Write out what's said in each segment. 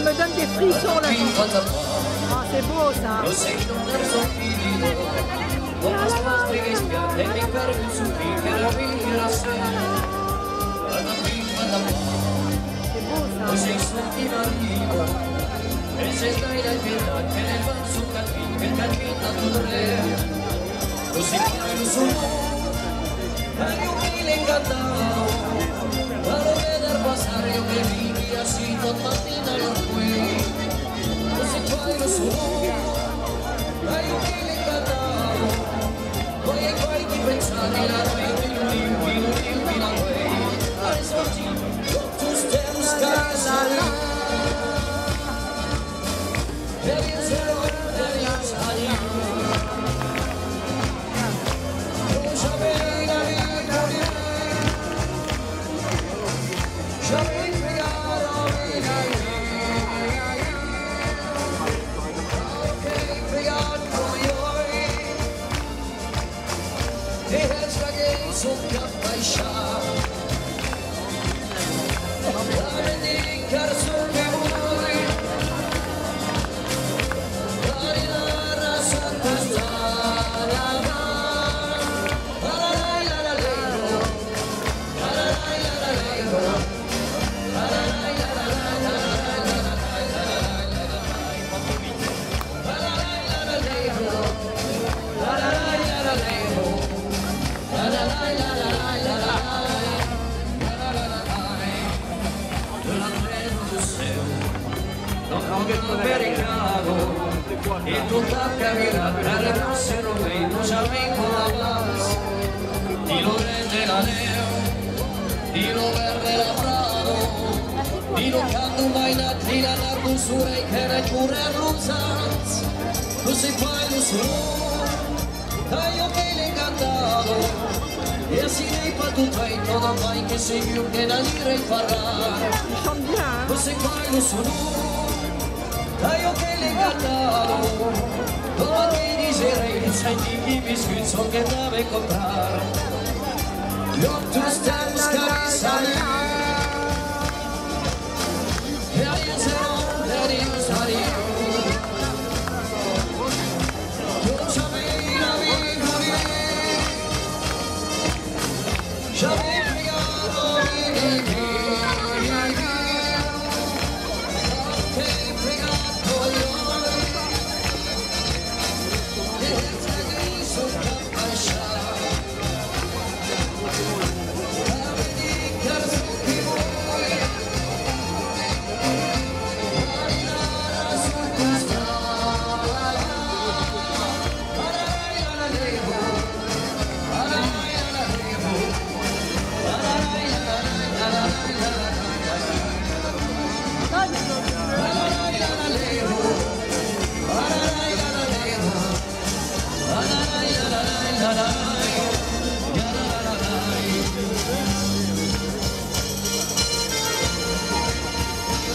me donne des frissons là. Ah, c'est beau ça. Así tot mattina lo qui così poi lo so hai un filo incantato poi e poi ti pensavi la rimpi la way hai sorti tu stai scarsando e io sono e tutta caminata le prossimo me non c'avevo la base di lo rende la neo di lo verde la prado di lo canto mai nati la narcosura e che ne cura l'usanza tu sei poi lo so dai io che l'hai cantato e así nei patutai todo mai che sei più che da dire e parlare tu sei poi lo so io che l'hai cantato, domani diserei, sai di chi biscuit son che deve comprare. Io tu stai scarsando, e io sarò, e io sarò. Tu sapevi la vita di me, sapevi fregato di me.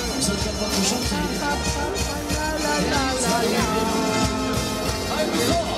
I'm